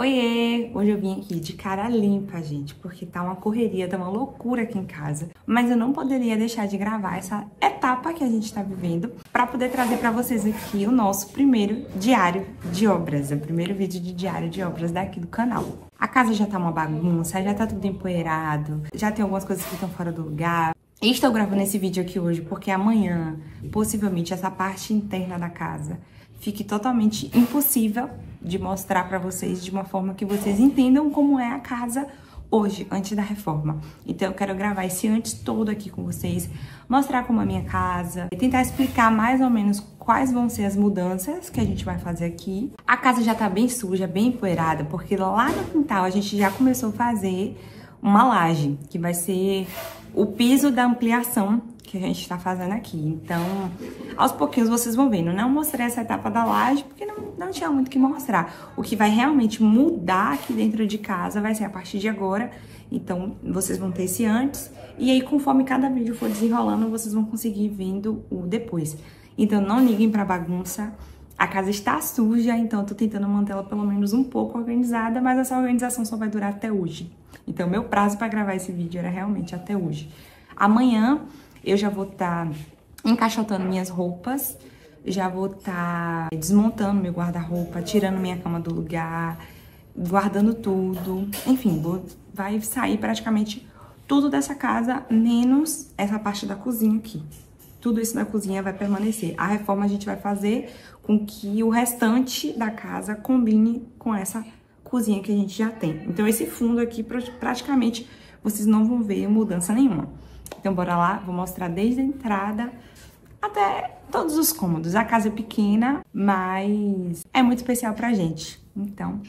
Oiê! Hoje eu vim aqui de cara limpa, gente, porque tá uma correria, tá uma loucura aqui em casa. Mas eu não poderia deixar de gravar essa etapa que a gente tá vivendo pra poder trazer pra vocês aqui o nosso primeiro diário de obras, o primeiro vídeo de diário de obras daqui do canal. A casa já tá uma bagunça, já tá tudo empoeirado, já tem algumas coisas que estão fora do lugar. E estou gravando esse vídeo aqui hoje porque amanhã, possivelmente, essa parte interna da casa fique totalmente impossível de mostrar pra vocês de uma forma que vocês entendam como é a casa hoje, antes da reforma. Então eu quero gravar esse antes todo aqui com vocês, mostrar como é a minha casa, tentar explicar mais ou menos quais vão ser as mudanças que a gente vai fazer aqui. A casa já tá bem suja, bem empoeirada, porque lá no quintal a gente já começou a fazer uma laje, que vai ser o piso da ampliação que a gente tá fazendo aqui. Então, aos pouquinhos vocês vão vendo. Não mostrei essa etapa da laje, porque não tinha muito o que mostrar. O que vai realmente mudar aqui dentro de casa vai ser a partir de agora. Então, vocês vão ter esse antes. E aí, conforme cada vídeo for desenrolando, vocês vão conseguir vendo o depois. Então, não liguem pra bagunça. A casa está suja, então eu tô tentando mantê-la pelo menos um pouco organizada, mas essa organização só vai durar até hoje. Então, meu prazo pra gravar esse vídeo era realmente até hoje. Amanhã eu já vou estar encaixotando minhas roupas, já vou estar desmontando meu guarda-roupa, tirando minha cama do lugar, guardando tudo. Enfim, vai sair praticamente tudo dessa casa, menos essa parte da cozinha aqui. Tudo isso da cozinha vai permanecer. A reforma a gente vai fazer com que o restante da casa combine com essa cozinha que a gente já tem. Então, esse fundo aqui, praticamente, vocês não vão ver mudança nenhuma. Então, bora lá, vou mostrar desde a entrada até todos os cômodos. A casa é pequena, mas é muito especial pra gente. Então,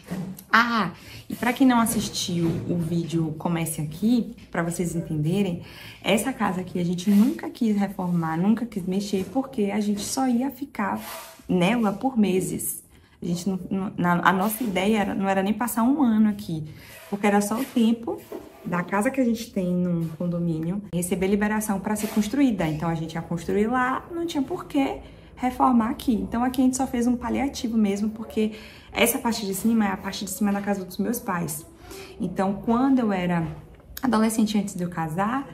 e pra quem não assistiu o vídeo Comece Aqui, pra vocês entenderem, essa casa aqui a gente nunca quis reformar, nunca quis mexer, porque a gente só ia ficar nela por meses. A gente a nossa ideia não era nem passar um ano aqui, porque era só o tempo da casa que a gente tem num condomínio receber liberação para ser construída. Então a gente ia construir lá, não tinha por que reformar aqui. Então aqui a gente só fez um paliativo mesmo, porque essa parte de cima é a parte de cima da casa dos meus pais. Então quando eu era adolescente, antes de eu casar,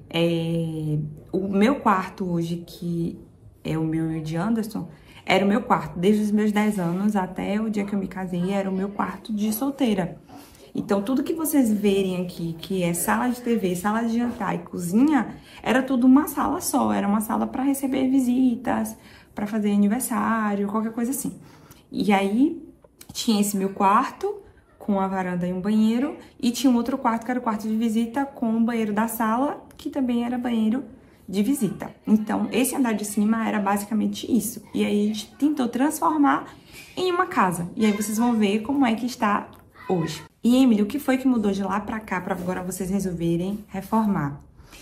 o meu quarto hoje, que é o meu e o de Anderson, era o meu quarto. Desde os meus 10 anos até o dia que eu me casei, era o meu quarto de solteira. Então, tudo que vocês verem aqui, que é sala de TV, sala de jantar e cozinha, era tudo uma sala só. Era uma sala para receber visitas, para fazer aniversário, qualquer coisa assim. E aí, tinha esse meu quarto, com a varanda e um banheiro, e tinha um outro quarto, que era o quarto de visita, com o banheiro da sala, que também era banheiro de visita. Então, esse andar de cima era basicamente isso. E aí, a gente tentou transformar em uma casa. E aí, vocês vão ver como é que está hoje. E, Emily, o que foi que mudou de lá pra cá pra agora vocês resolverem reformar?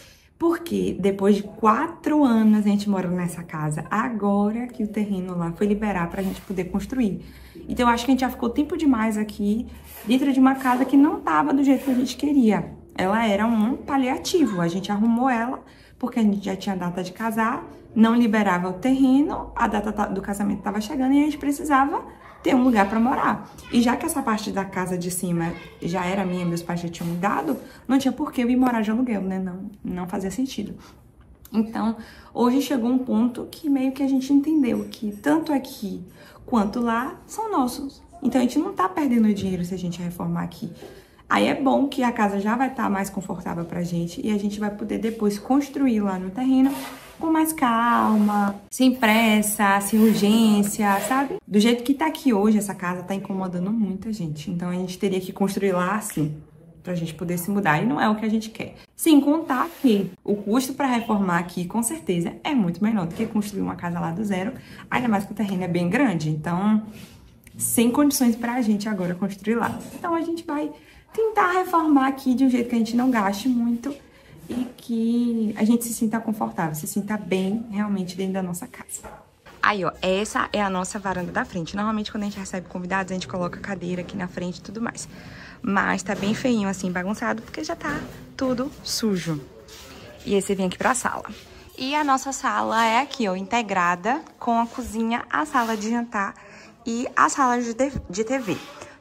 Porque depois de 4 anos a gente morando nessa casa, agora que o terreno lá foi liberar pra gente poder construir. Então, eu acho que a gente já ficou tempo demais aqui dentro de uma casa que não tava do jeito que a gente queria. Ela era um paliativo, a gente arrumou ela porque a gente já tinha data de casar, não liberava o terreno, a data do casamento estava chegando e a gente precisava ter um lugar para morar. E já que essa parte da casa de cima já era minha, meus pais já tinham mudado, não tinha por que eu ir morar de aluguel, né? Não fazia sentido. Então, hoje chegou um ponto que meio que a gente entendeu que tanto aqui quanto lá são nossos. Então, a gente não tá perdendo dinheiro se a gente reformar aqui. Aí é bom que a casa já vai estar mais confortável pra gente e a gente vai poder depois construir lá no terreno com mais calma, sem pressa, sem urgência, sabe? Do jeito que tá aqui hoje, essa casa tá incomodando muita gente. Então a gente teria que construir lá assim, pra gente poder se mudar. E não é o que a gente quer. Sem contar que o custo pra reformar aqui, com certeza, é muito menor do que construir uma casa lá do zero. Ainda mais que o terreno é bem grande. Então, sem condições pra gente agora construir lá. Então a gente vai tentar reformar aqui de um jeito que a gente não gaste muito e que a gente se sinta confortável, se sinta bem realmente dentro da nossa casa. Aí, ó, essa é a nossa varanda da frente. Normalmente, quando a gente recebe convidados, a gente coloca a cadeira aqui na frente e tudo mais. Mas tá bem feinho, assim, bagunçado, porque já tá tudo sujo. E aí você vem aqui pra sala. E a nossa sala é aqui, ó, integrada com a cozinha, a sala de jantar e a sala de TV.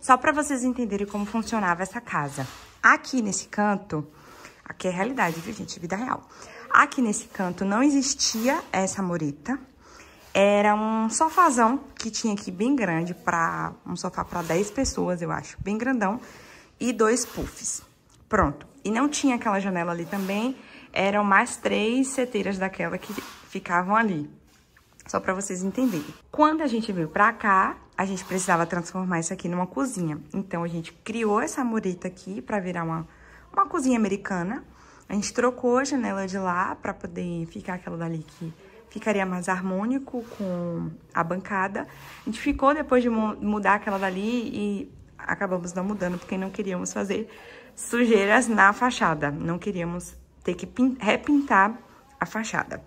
Só pra vocês entenderem como funcionava essa casa. Aqui nesse canto, aqui é a realidade, viu, gente? Vida real. Aqui nesse canto não existia essa mureta. Era um sofazão que tinha aqui bem grande, um sofá para 10 pessoas, eu acho, bem grandão, e 2 puffs. Pronto. E não tinha aquela janela ali também, eram mais 3 seteiras daquela que ficavam ali. Só para vocês entenderem. Quando a gente veio pra cá, a gente precisava transformar isso aqui numa cozinha. Então, a gente criou essa mureta aqui para virar uma cozinha americana. A gente trocou a janela de lá para poder ficar aquela dali que ficaria mais harmônico com a bancada. A gente ficou depois de mudar aquela dali e acabamos não mudando, porque não queríamos fazer sujeiras na fachada. Não queríamos ter que repintar a fachada.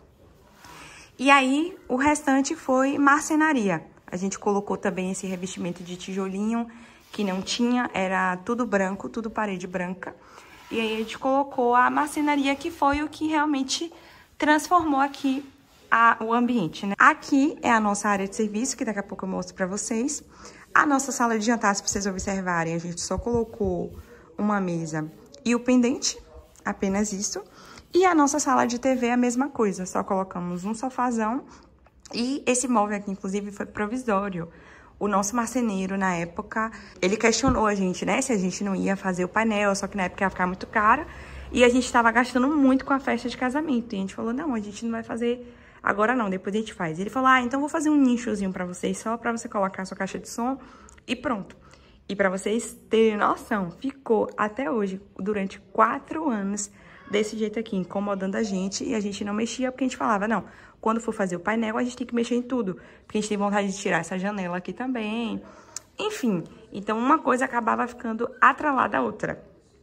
E aí, o restante foi marcenaria. A gente colocou também esse revestimento de tijolinho, que não tinha, era tudo branco, tudo parede branca. E aí, a gente colocou a marcenaria, que foi o que realmente transformou aqui o ambiente, né? Aqui é a nossa área de serviço, que daqui a pouco eu mostro pra vocês. A nossa sala de jantar, se vocês observarem, a gente só colocou uma mesa e o pendente, apenas isso. E a nossa sala de TV é a mesma coisa, só colocamos um sofazão. E esse móvel aqui, inclusive, foi provisório. O nosso marceneiro, na época, ele questionou a gente, né, se a gente não ia fazer o painel, só que na época ia ficar muito caro. E a gente tava gastando muito com a festa de casamento. E a gente falou, não, a gente não vai fazer agora não, depois a gente faz. Ele falou, então vou fazer um nichozinho pra vocês, só pra você colocar a sua caixa de som e pronto. E pra vocês terem noção, ficou até hoje, durante 4 anos, desse jeito aqui, incomodando a gente. E a gente não mexia porque a gente falava, não, quando for fazer o painel, a gente tem que mexer em tudo. Porque a gente tem vontade de tirar essa janela aqui também. Enfim, então uma coisa acabava ficando atrelada à outra.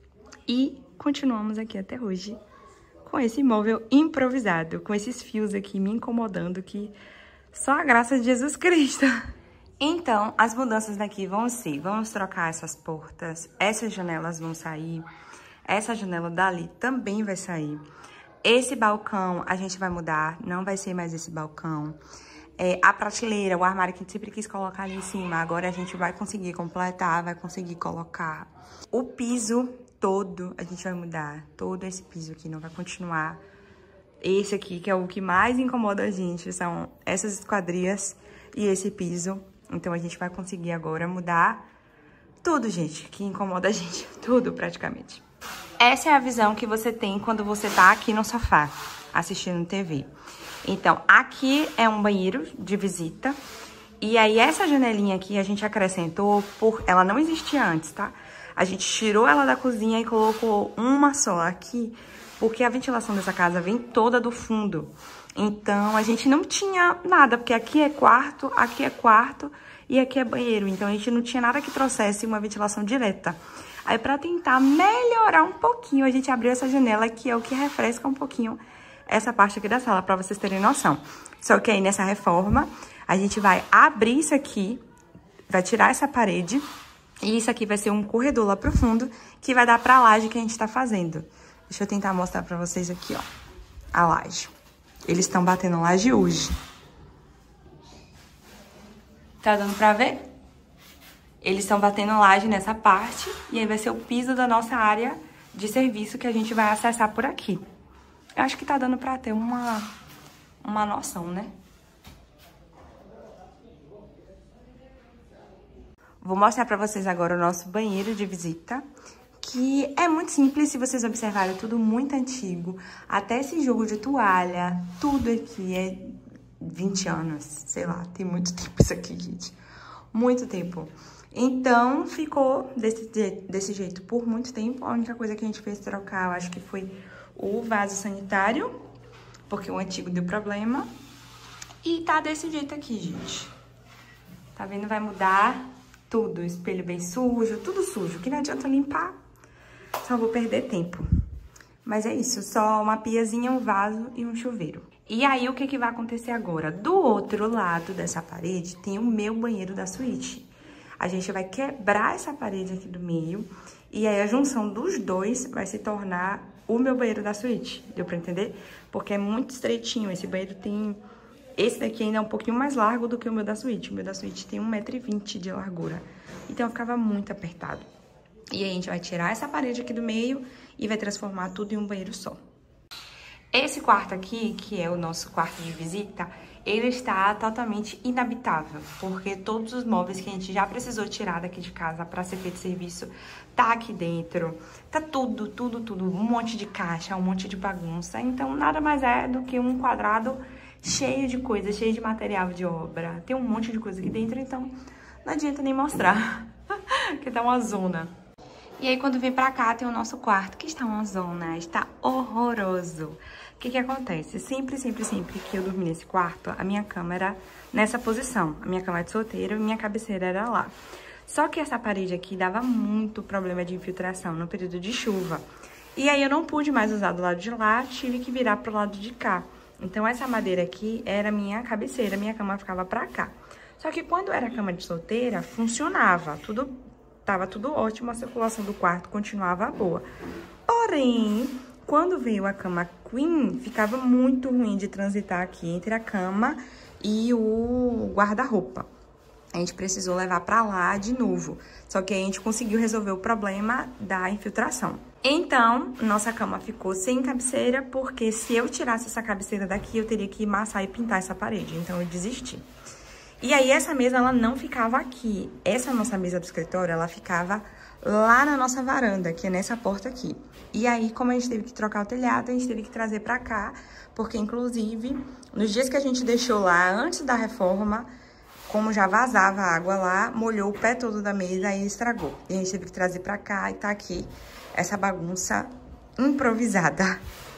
E continuamos aqui até hoje com esse móvel improvisado, com esses fios aqui me incomodando, que só a graça de Jesus Cristo. Então, as mudanças daqui vão ser, vamos trocar essas portas, essas janelas vão sair, essa janela dali também vai sair. Esse balcão a gente vai mudar, não vai ser mais esse balcão. A prateleira, o armário que a gente sempre quis colocar ali em cima, agora a gente vai conseguir completar, vai conseguir colocar. O piso todo a gente vai mudar, todo esse piso aqui não vai continuar. Esse aqui, que é o que mais incomoda a gente, são essas esquadrias e esse piso. Então, a gente vai conseguir agora mudar tudo, gente, que incomoda a gente, tudo praticamente. Essa é a visão que você tem quando você tá aqui no sofá, assistindo TV. Então, aqui é um banheiro de visita. E aí, essa janelinha aqui a gente acrescentou, ela não existia antes, tá? A gente tirou ela da cozinha e colocou uma só aqui, porque a ventilação dessa casa vem toda do fundo. Então, a gente não tinha nada, porque aqui é quarto e aqui é banheiro. Então, a gente não tinha nada que trouxesse uma ventilação direta. Aí, pra tentar melhorar um pouquinho, a gente abriu essa janela, que é o que refresca um pouquinho essa parte aqui da sala, pra vocês terem noção. Só que aí, nessa reforma, a gente vai abrir isso aqui, vai tirar essa parede, e isso aqui vai ser um corredor lá pro fundo, que vai dar pra laje que a gente tá fazendo. Deixa eu tentar mostrar pra vocês aqui, ó, a laje. Eles estão batendo laje hoje. Tá dando pra ver? Eles estão batendo laje nessa parte, e aí vai ser o piso da nossa área de serviço que a gente vai acessar por aqui. Eu acho que tá dando pra ter uma noção, né? Vou mostrar pra vocês agora o nosso banheiro de visita, que é muito simples, se vocês observarem, é tudo muito antigo. Até esse jogo de toalha, tudo aqui é 20 anos, sei lá, tem muito tempo isso aqui, gente. Muito tempo. Então, ficou desse jeito por muito tempo. A única coisa que a gente fez trocar, eu acho que foi o vaso sanitário, porque o antigo deu problema. E tá desse jeito aqui, gente. Tá vendo? Vai mudar tudo. Espelho bem sujo, tudo sujo, que não adianta limpar. Só vou perder tempo. Mas é isso, só uma piazinha, um vaso e um chuveiro. E aí, o que vai acontecer agora? Do outro lado dessa parede, tem o meu banheiro da suíte. A gente vai quebrar essa parede aqui do meio, e aí a junção dos dois vai se tornar o meu banheiro da suíte. Deu pra entender? Porque é muito estreitinho, esse banheiro tem Esse daqui ainda é um pouquinho mais largo do que o meu da suíte. O meu da suíte tem 1,20 m de largura. Então, ficava muito apertado. E aí, a gente vai tirar essa parede aqui do meio e vai transformar tudo em um banheiro só. Esse quarto aqui, que é o nosso quarto de visita, ele está totalmente inabitável, porque todos os móveis que a gente já precisou tirar daqui de casa para ser feito serviço, tá aqui dentro. Tá tudo, um monte de caixa, um monte de bagunça. Então, nada mais é do que um quadrado cheio de coisa, cheio de material de obra. Tem um monte de coisa aqui dentro, então não adianta nem mostrar, que tá uma zona. E aí, quando vem pra cá, tem o nosso quarto, que está uma zona, está horroroso. O que que acontece? Sempre que eu dormi nesse quarto, a minha cama era nessa posição. A minha cama é de solteiro e minha cabeceira era lá. Só que essa parede aqui dava muito problema de infiltração no período de chuva. E aí, eu não pude mais usar do lado de lá, tive que virar pro lado de cá. Então, essa madeira aqui era a minha cabeceira, minha cama ficava pra cá. Só que quando era cama de solteira, funcionava, tava tudo ótimo, a circulação do quarto continuava boa. Porém, quando veio a cama queen, ficava muito ruim de transitar aqui entre a cama e o guarda-roupa. A gente precisou levar pra lá de novo. Só que a gente conseguiu resolver o problema da infiltração. Então, nossa cama ficou sem cabeceira, porque se eu tirasse essa cabeceira daqui, eu teria que amassar e pintar essa parede. Então, eu desisti. E aí, essa mesa, ela não ficava aqui. Essa nossa mesa do escritório, ela ficava lá na nossa varanda, que é nessa porta aqui. E aí, como a gente teve que trocar o telhado, a gente teve que trazer pra cá, porque, inclusive, nos dias que a gente deixou lá, antes da reforma, como já vazava água lá, molhou o pé todo da mesa e estragou. E a gente teve que trazer pra cá e tá aqui essa bagunça improvisada.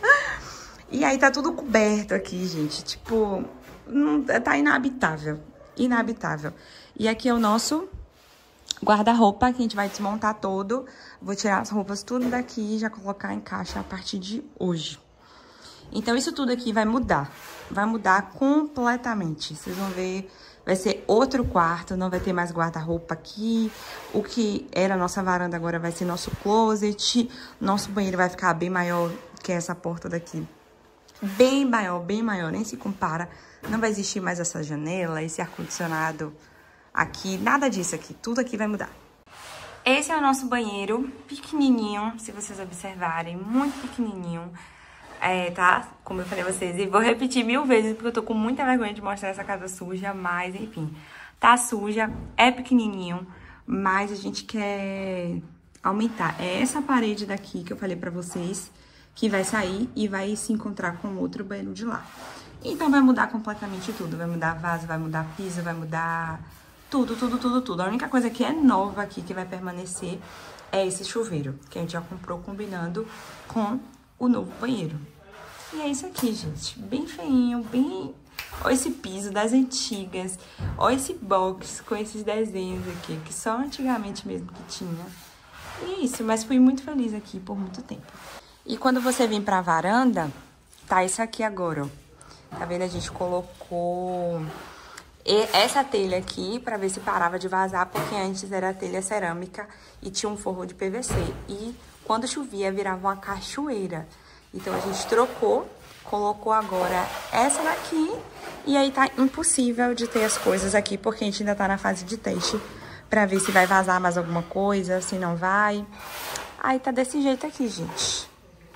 E aí tá tudo coberto aqui, gente. Tipo, tá inabitável. Inabitável. E aqui é o nosso guarda-roupa, que a gente vai desmontar todo. Vou tirar as roupas tudo daqui e já colocar em caixa a partir de hoje. Então, isso tudo aqui vai mudar. Vai mudar completamente. Vocês vão ver... Vai ser outro quarto, não vai ter mais guarda-roupa aqui. O que era a nossa varanda agora vai ser nosso closet. Nosso banheiro vai ficar bem maior que essa porta daqui. Bem maior, nem se compara. Não vai existir mais essa janela, esse ar-condicionado aqui. Nada disso aqui, tudo aqui vai mudar. Esse é o nosso banheiro, pequenininho, se vocês observarem, muito pequenininho. Tá? Como eu falei a vocês, e vou repetir 1000 vezes, porque eu tô com muita vergonha de mostrar essa casa suja, mas, enfim, tá suja, é pequenininho, mas a gente quer aumentar. É essa parede daqui que eu falei pra vocês, que vai sair e vai se encontrar com outro banheiro de lá. Então, vai mudar completamente tudo, vai mudar vaso, vai mudar piso, vai mudar tudo. A única coisa que é nova aqui, que vai permanecer, é esse chuveiro, que a gente já comprou combinando com o novo banheiro. E é isso aqui, gente. Bem feinho, bem... Olha esse piso das antigas. Olha esse box com esses desenhos aqui, que só antigamente mesmo que tinha. E é isso, mas fui muito feliz aqui por muito tempo. E quando você vem pra varanda, tá isso aqui agora, ó. Tá vendo? A gente colocou essa telha aqui pra ver se parava de vazar, porque antes era telha cerâmica e tinha um forro de PVC. E quando chovia, virava uma cachoeira. Então, a gente trocou, colocou agora essa daqui. E aí, tá impossível de ter as coisas aqui, porque a gente ainda tá na fase de teste pra ver se vai vazar mais alguma coisa, se não vai. Aí, tá desse jeito aqui, gente.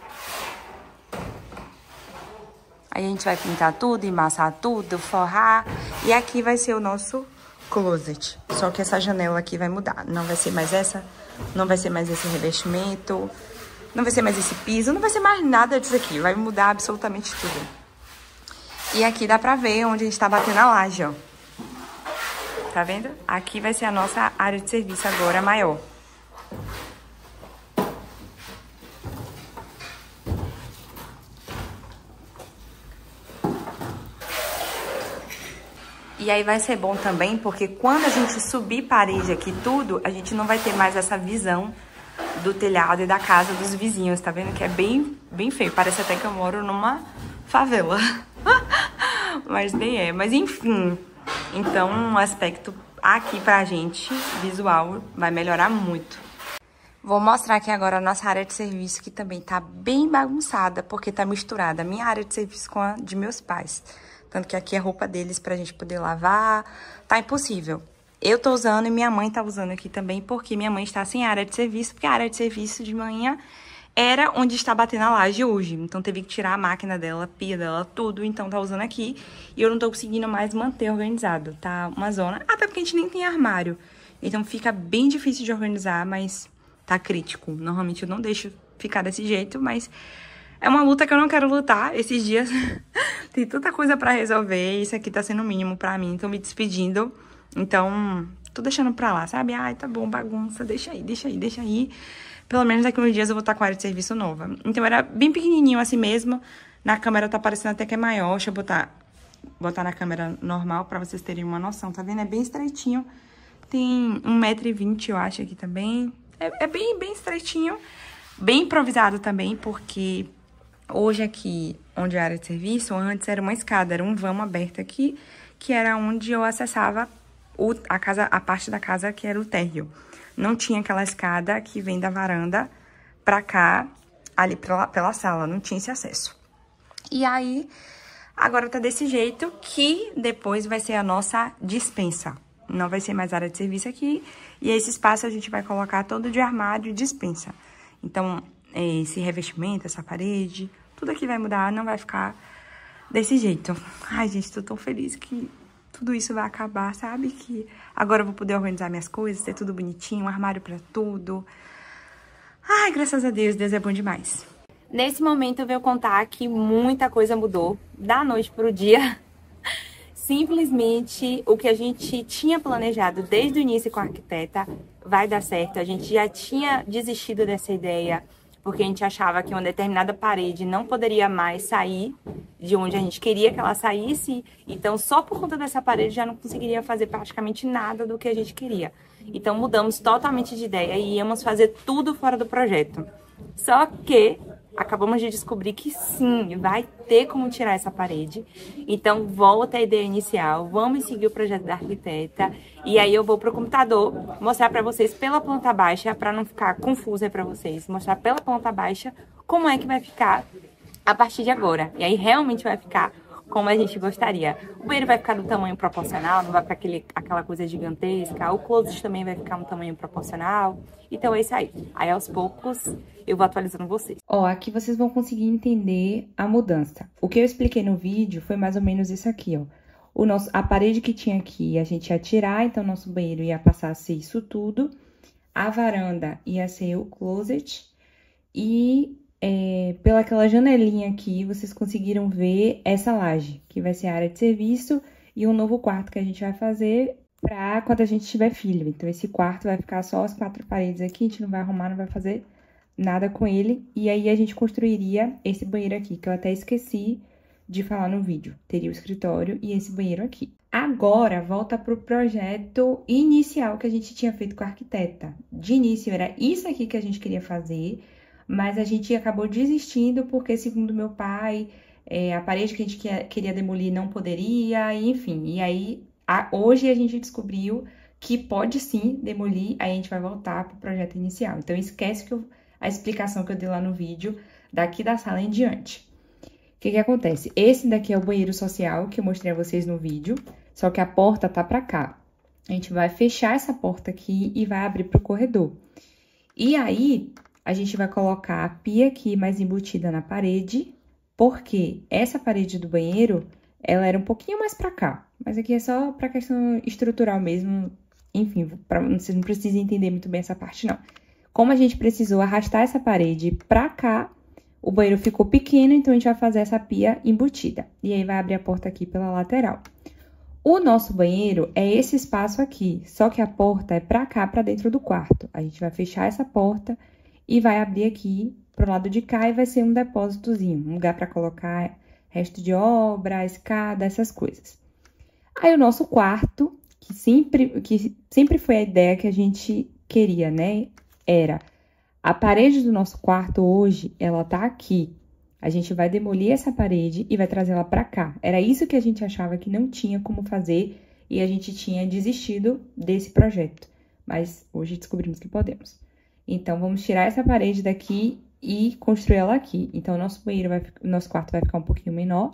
Aí, a gente vai pintar tudo, emassar tudo, forrar. E aqui vai ser o nosso closet. Só que essa janela aqui vai mudar. Não vai ser mais essa, não vai ser mais esse revestimento... Não vai ser mais esse piso, não vai ser mais nada disso aqui. Vai mudar absolutamente tudo. E aqui dá pra ver onde a gente tá batendo a laje, ó. Tá vendo? Aqui vai ser a nossa área de serviço agora maior. E aí vai ser bom também, porque quando a gente subir parede aqui tudo, a gente não vai ter mais essa visão do telhado e da casa dos vizinhos, tá vendo? Que é bem feio, parece até que eu moro numa favela. Mas nem é, mas enfim. Então, um aspecto aqui pra gente, visual, vai melhorar muito. Vou mostrar aqui agora a nossa área de serviço, que também tá bem bagunçada, porque tá misturada a minha área de serviço com a de meus pais. Tanto que aqui é roupa deles pra gente poder lavar. Tá impossível. Eu tô usando e minha mãe tá usando aqui também, porque minha mãe está sem área de serviço, porque a área de serviço de manhã era onde está batendo a laje hoje. Então, teve que tirar a máquina dela, a pia dela, tudo. Então, tá usando aqui. E eu não tô conseguindo mais manter organizado. Tá uma zona. Até porque a gente nem tem armário. Então, fica bem difícil de organizar, mas tá crítico. Normalmente, eu não deixo ficar desse jeito, mas é uma luta que eu não quero lutar esses dias. Tem tanta coisa pra resolver. Isso aqui tá sendo o mínimo pra mim. Tô me despedindo. Então, tô deixando pra lá, sabe? Ai, tá bom, bagunça. Deixa aí, deixa aí, deixa aí. Pelo menos daqui uns dias eu vou estar com a área de serviço nova. Então, era bem pequenininho assim mesmo. Na câmera tá parecendo até que é maior. Deixa eu botar na câmera normal pra vocês terem uma noção. Tá vendo? É bem estreitinho. Tem 1,20 m, eu acho, aqui também. É bem estreitinho. Bem improvisado também, porque hoje aqui, onde é a área de serviço, antes era uma escada. Era um vão aberto aqui, que era onde eu acessava a parte da casa que era o térreo. Não tinha aquela escada que vem da varanda pra cá, ali pela sala. Não tinha esse acesso. E aí, agora tá desse jeito, que depois vai ser a nossa despensa. Não vai ser mais área de serviço aqui. E esse espaço a gente vai colocar todo de armário e despensa. Então, esse revestimento, essa parede, tudo aqui vai mudar, não vai ficar desse jeito. Ai, gente, tô tão feliz que tudo isso vai acabar, sabe? Que agora eu vou poder organizar minhas coisas, ter tudo bonitinho, um armário pra tudo. Ai, graças a Deus, Deus é bom demais. Nesse momento eu venho contar que muita coisa mudou da noite pro dia. Simplesmente o que a gente tinha planejado desde o início com a arquiteta vai dar certo. A gente já tinha desistido dessa ideia, porque a gente achava que uma determinada parede não poderia mais sair de onde a gente queria que ela saísse. Então, só por conta dessa parede já não conseguiria fazer praticamente nada do que a gente queria. Então, mudamos totalmente de ideia e íamos fazer tudo fora do projeto. Só que acabamos de descobrir que sim, vai ter como tirar essa parede. Então, volta a ideia inicial, vamos seguir o projeto da arquiteta. E aí eu vou pro computador mostrar pra vocês pela planta baixa, pra não ficar confusa pra vocês. Mostrar pela planta baixa como é que vai ficar a partir de agora. E aí realmente vai ficar como a gente gostaria. O banheiro vai ficar do tamanho proporcional, não vai para aquela coisa gigantesca. O closet também vai ficar no tamanho proporcional. Então é isso aí. Aí aos poucos eu vou atualizando vocês. Ó, aqui vocês vão conseguir entender a mudança. O que eu expliquei no vídeo foi mais ou menos isso aqui, ó. A parede que tinha aqui a gente ia tirar, então nosso banheiro ia passar a ser isso tudo. A varanda ia ser o closet. E pela aquela janelinha aqui, vocês conseguiram ver essa laje, que vai ser a área de serviço e um novo quarto que a gente vai fazer pra quando a gente tiver filho. Então, esse quarto vai ficar só as 4 paredes aqui, a gente não vai arrumar, não vai fazer nada com ele. E aí, a gente construiria esse banheiro aqui, que eu até esqueci de falar no vídeo. Teria o escritório e esse banheiro aqui. Agora, volta pro projeto inicial que a gente tinha feito com a arquiteta. De início, era isso aqui que a gente queria fazer, mas a gente acabou desistindo porque, segundo meu pai, a parede que a gente queria demolir não poderia, enfim. E aí, hoje a gente descobriu que pode sim demolir, aí a gente vai voltar pro projeto inicial. Então, esquece a explicação que eu dei lá no vídeo, daqui da sala em diante. O que acontece? Esse daqui é o banheiro social que eu mostrei a vocês no vídeo, só que a porta tá pra cá. A gente vai fechar essa porta aqui e vai abrir pro corredor. E aí, a gente vai colocar a pia aqui mais embutida na parede, porque essa parede do banheiro, ela era um pouquinho mais pra cá. Mas aqui é só pra questão estrutural mesmo, enfim, vocês não precisam entender muito bem essa parte, não. Como a gente precisou arrastar essa parede pra cá, o banheiro ficou pequeno, então a gente vai fazer essa pia embutida. E aí, vai abrir a porta aqui pela lateral. O nosso banheiro é esse espaço aqui, só que a porta é pra cá, pra dentro do quarto. A gente vai fechar essa porta e vai abrir aqui pro lado de cá e vai ser um depósitozinho, um lugar para colocar resto de obra, escada, essas coisas. Aí o nosso quarto, que sempre foi a ideia que a gente queria, né? Era a parede do nosso quarto hoje, ela tá aqui. A gente vai demolir essa parede e vai trazer ela para cá. Era isso que a gente achava que não tinha como fazer e a gente tinha desistido desse projeto. Mas hoje descobrimos que podemos. Então, vamos tirar essa parede daqui e construir ela aqui. Então, o nosso quarto vai ficar um pouquinho menor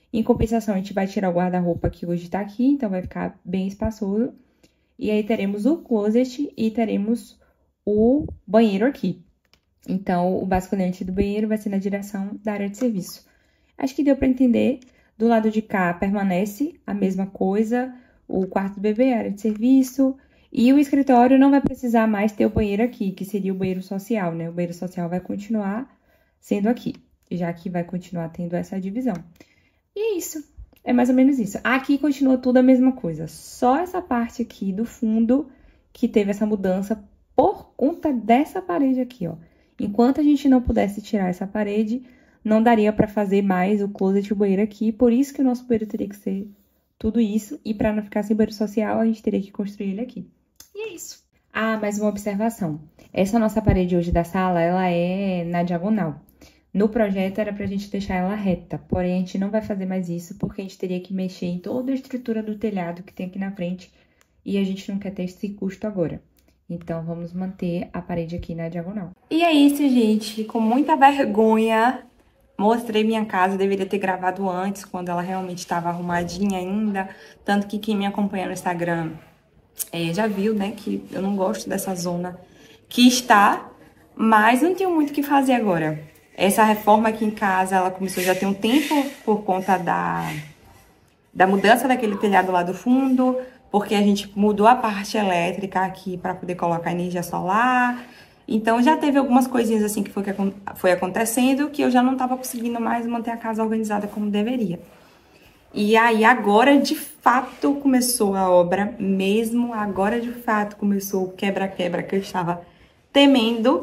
Em compensação, a gente vai tirar o guarda-roupa que hoje tá aqui, então vai ficar bem espaçoso. E aí teremos o closet e teremos o banheiro aqui. Então, o basculante do banheiro vai ser na direção da área de serviço. Acho que deu para entender. Do lado de cá permanece a mesma coisa, o quarto do bebê, a área de serviço. E o escritório não vai precisar mais ter o banheiro aqui, que seria o banheiro social, né? O banheiro social vai continuar sendo aqui, já que vai continuar tendo essa divisão. E é isso, é mais ou menos isso. Aqui continua tudo a mesma coisa, só essa parte aqui do fundo que teve essa mudança por conta dessa parede aqui, ó. Enquanto a gente não pudesse tirar essa parede, não daria pra fazer mais o closet e o banheiro aqui, por isso que o nosso banheiro teria que ser tudo isso. E pra não ficar sem banheiro social, a gente teria que construir ele aqui. E é isso. Ah, mais uma observação. Essa nossa parede hoje da sala, ela é na diagonal. No projeto era pra gente deixar ela reta, porém a gente não vai fazer mais isso, porque a gente teria que mexer em toda a estrutura do telhado que tem aqui na frente, e a gente não quer ter esse custo agora. Então, vamos manter a parede aqui na diagonal. E é isso, gente. Com muita vergonha, mostrei minha casa. Deveria ter gravado antes, quando ela realmente estava arrumadinha ainda. Tanto que quem me acompanha no Instagram já viu, né, que eu não gosto dessa zona que está, mas não tenho muito o que fazer agora. Essa reforma aqui em casa, ela começou já tem um tempo por conta da mudança daquele telhado lá do fundo, porque a gente mudou a parte elétrica aqui para poder colocar energia solar. Então, já teve algumas coisinhas assim que foi acontecendo, que eu já não estava conseguindo mais manter a casa organizada como deveria. E aí, agora, de fato, começou a obra mesmo. Agora, de fato, começou o quebra-quebra que eu estava temendo.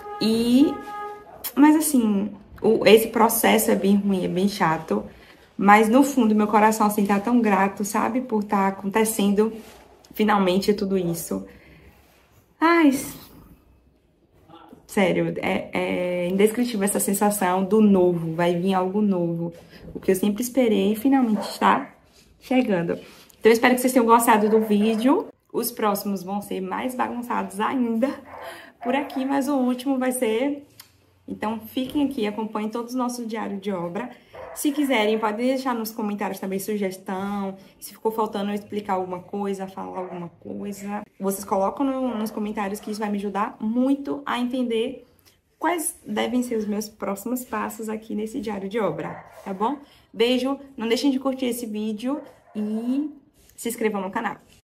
Mas, assim, esse processo é bem ruim, é bem chato. Mas, no fundo, meu coração, assim, tá tão grato, sabe? Por estar acontecendo, finalmente, tudo isso. Ai, sério, é indescritível essa sensação do novo. Vai vir algo novo. O que eu sempre esperei, finalmente está chegando. Então, eu espero que vocês tenham gostado do vídeo. Os próximos vão ser mais bagunçados ainda por aqui, mas o último vai ser... Então, fiquem aqui, acompanhem todos os nossos diários de obra. Se quiserem, podem deixar nos comentários também sugestão. Se ficou faltando eu explicar alguma coisa, falar alguma coisa. Vocês colocam nos comentários que isso vai me ajudar muito a entender quais devem ser os meus próximos passos aqui nesse diário de obra, tá bom? Beijo, não deixem de curtir esse vídeo e se inscrevam no canal.